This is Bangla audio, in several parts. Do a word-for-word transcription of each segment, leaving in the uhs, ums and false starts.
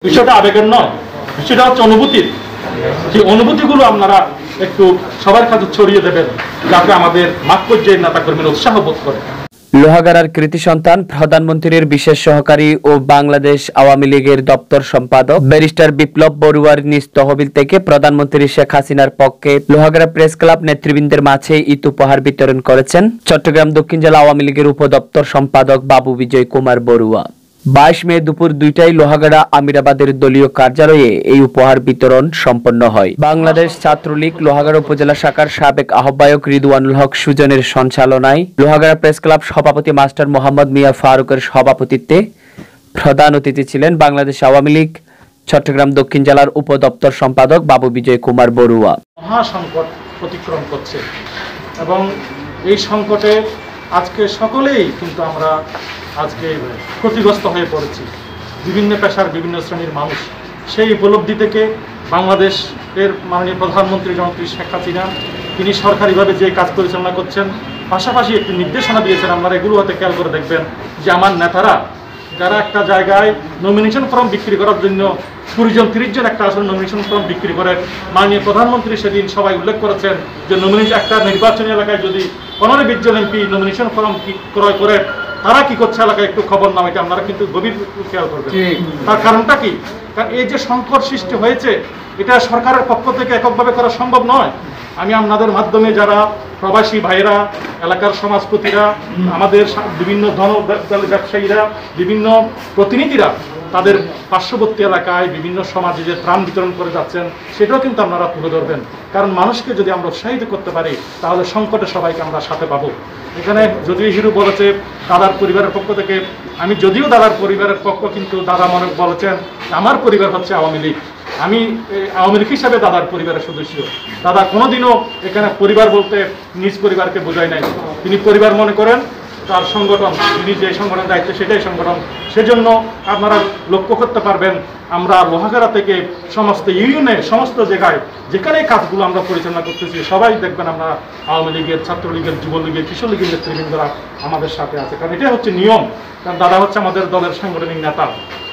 বিষয়টা আবেগের নয়, বিষয়টা হচ্ছে অনুভূতির। সেই অনুভূতিগুলো আপনারা একটু সবার কাছে ছড়িয়ে দেবেন, যাতে আমাদের মাঠ পর্যায়ের নেতা কর্মীরা উৎসাহ বোধ করে। লোহাগাড়ার কৃতি সন্তান প্রধানমন্ত্রীর বিশেষ সহকারী ও বাংলাদেশ আওয়ামী লীগের দপ্তর সম্পাদক ব্যারিস্টার বিপ্লব বড়ুয়ার নিজ তহবিল থেকে প্রধানমন্ত্রী শেখ হাসিনার পক্ষে লোহাগাড়া প্রেস ক্লাব নেতৃবৃন্দের মাঝে ঈদ উপহার বিতরণ করেছেন চট্টগ্রাম দক্ষিণ জেলা আওয়ামী লীগের উপদপ্তর সম্পাদক বাবু বিজয় কুমার বড়ুয়া। বাইশ মে দুপুর দুইটায় লোহাগাড়া আমিরাবাদের দলীয় কার্যালয়ে এই উপহার বিতরণ সম্পন্ন হয়। বাংলাদেশ ছাত্রলীগ লোহাগাড়া উপজেলা শাখার সাবেক আহ্বায়ক রিদওয়ানুল হক সুজনের সঞ্চালনায় লোহাগাড়া প্রেস ক্লাব সভাপতি মাস্টার মোহাম্মদ মিয়া ফারুকের সভাপতিত্বে প্রধান অতিথি ছিলেন বাংলাদেশ আওয়ামী লীগ চট্টগ্রাম দক্ষিণ জেলার উপদপ্তর সম্পাদক বাবু বিজয় কুমার বড়ুয়া। মহাসংকট অতিক্রম করছে এবং এই সংকটে আজকে সকলেই কিন্তু আমরা আজকে ক্ষতিগ্রস্ত হয়ে পড়েছি, বিভিন্ন পেশার বিভিন্ন শ্রেণীর মানুষ। সেই উপলব্ধি থেকে বাংলাদেশের মাননীয় প্রধানমন্ত্রী জনপ্রিয় শেখ হাসিনা তিনি সরকারিভাবে যে কাজ পরিচালনা করছেন, পাশাপাশি একটি নির্দেশনা দিয়েছেন। আপনারা এগুলো হয়তো খেয়াল করে দেখবেন যে আমার নেতারা যারা একটা জায়গায় নমিনেশন ফর্ম বিক্রি করার জন্য কুড়ি জন তিরিশ জন একটা আসলে নমিনেশন ফর্ম বিক্রি করেন, মাননীয় প্রধানমন্ত্রী সেদিন সবাই উল্লেখ করেছেন যে নমিনেশন একটা নির্বাচনী এলাকায় যদি পনেরো বিশ জন এমপি নমিনেশন ফর্ম ক্রয় করে তারা কি করছে এলাকায় একটু খবর নাও, এটা আপনারা কিন্তু গভীর খেয়াল করবেন। তার কারণটা কি? কারণ এই যে সংকট সৃষ্টি হয়েছে এটা সরকারের পক্ষ থেকে এককভাবে করা সম্ভব নয়। আমি আপনাদের মাধ্যমে যারা প্রবাসী ভাইরা, এলাকার সমাজপতিরা, আমাদের বিভিন্ন ধন ব্যবসায়ীরা, বিভিন্ন প্রতিনিধিরা তাদের পার্শ্ববর্তী এলাকায় বিভিন্ন সমাজে যে ত্রাণ বিতরণ করে যাচ্ছেন সেটাও কিন্তু আপনারা তুলে ধরবেন। কারণ মানুষকে যদি আমরা উৎসাহিত করতে পারি তাহলে সংকটে সবাইকে আমরা সাথে পাবো। এখানে যদিও হিরু বলেছে দাদার পরিবারের পক্ষ থেকে, আমি যদিও দাদার পরিবারের পক্ষ, কিন্তু দাদা মনে বলেছেন আমার পরিবার হচ্ছে আওয়ামী লীগ, আমি আওয়ামী লীগ হিসাবে দাদার পরিবারের সদস্য। দাদা কোনোদিনও এখানে পরিবার বলতে নিজ পরিবারকে বোঝায় নাই, তিনি পরিবার মনে করেন তার সংগঠন, তিনি যে সংগঠন দায়িত্ব সেটাই সংগঠন। সেজন্য আপনারা লক্ষ্য করতে পারবেন আমরা লোহাগাড়া থেকে সমস্ত ইউনিয়নে সমস্ত জায়গায় যেখানে কাজগুলো আমরা পরিচালনা করতেছি সবাই দেখবেন আমরা আওয়ামী লীগের, ছাত্রলীগের, যুবলীগের, কিশোর লীগের নেতৃবৃন্দরা আমাদের সাথে আছে, কারণ এটা হচ্ছে নিয়ম। কারণ দাদা হচ্ছে আমাদের দলের সাংগঠনিক নেতা।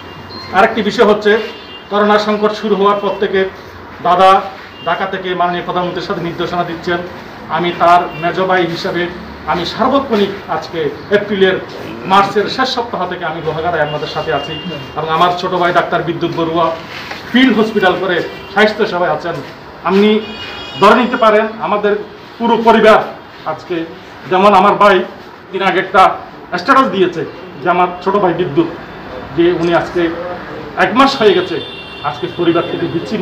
আরেকটি বিষয় হচ্ছে করোনা সংকট শুরু হওয়ার পর থেকে দাদা ঢাকা থেকে মাননীয় প্রধানমন্ত্রীর সাথে নির্দেশনা দিচ্ছেন। আমি তার মেজো ভাই হিসাবে আমি সার্বক্ষণিক আজকে এপ্রিলের মার্চের শেষ সপ্তাহ থেকে আমি লোহাগাড়ায় আপনাদের সাথে আছি এবং আমার ছোট ভাই ডাক্তার বিদ্যুৎ বড়ুয়া ফিল্ড হসপিটাল করে স্বাস্থ্য সেবায় আছেন। আপনি ধরে নিতে পারেন আমাদের পুরো পরিবার আজকে, যেমন আমার ভাই তিনি আগে একটা স্ট্যাটাস দিয়েছে যে আমার ছোট ভাই বিদ্যুৎ, যে উনি আজকে এক মাস হয়ে গেছে আজকে পরিবার থেকে বিচ্ছিন্ন,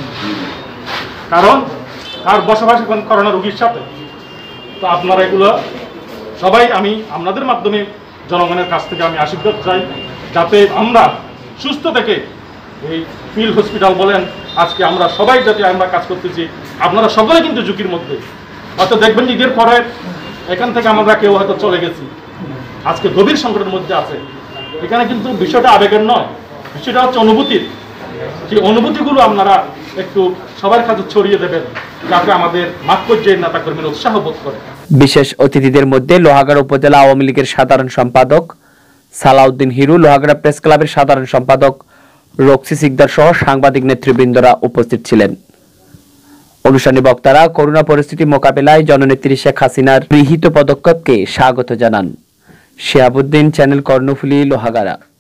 কারণ তার বসবাস এখন করোনা রোগীর সাথে। তো আপনারা এগুলো সবাই, আমি আপনাদের মাধ্যমে জনগণের কাছ থেকে আমি আশীর্বাদ চাই যাতে আমরা সুস্থ থেকে এই ফিল্ড হসপিটাল বলেন আজকে আমরা সবাই যাতে আমরা কাজ করতেছি, আপনারা সকলে কিন্তু ঝুঁকির মধ্যে। হয়তো দেখবেন ঈদের পরে এখান থেকে আমরা কেউ হয়তো চলে গেছি, আজকে গভীর সংকটের মধ্যে আছে। এখানে কিন্তু বিষয়টা আবেগের নয়, বিষয়টা হচ্ছে অনুভূতির। সেই অনুভূতিগুলো আপনারা একটু সবার কাছে ছড়িয়ে দেবেন, যাতে আমাদের মাঠ পর্যায়ের নেতা কর্মীরা উৎসাহ বোধ করে। বিশেষ অতিথিদের মধ্যে লোহাগাড়া উপজেলা আওয়ামী লীগের সাধারণ সম্পাদক সালাউদ্দিন হিরু, লোহাগাড়া প্রেস ক্লাবের সাধারণ সম্পাদক রক্সি সিকদার সহ সাংবাদিক নেতৃবৃন্দরা উপস্থিত ছিলেন। অনুষ্ঠানে বক্তারা করোনা পরিস্থিতি মোকাবেলায় জননেত্রী শেখ হাসিনার গৃহীত পদক্ষেপকে স্বাগত জানান। শিহাবুদ্দিন, চ্যানেল কর্ণফুলী, লোহাগাড়া।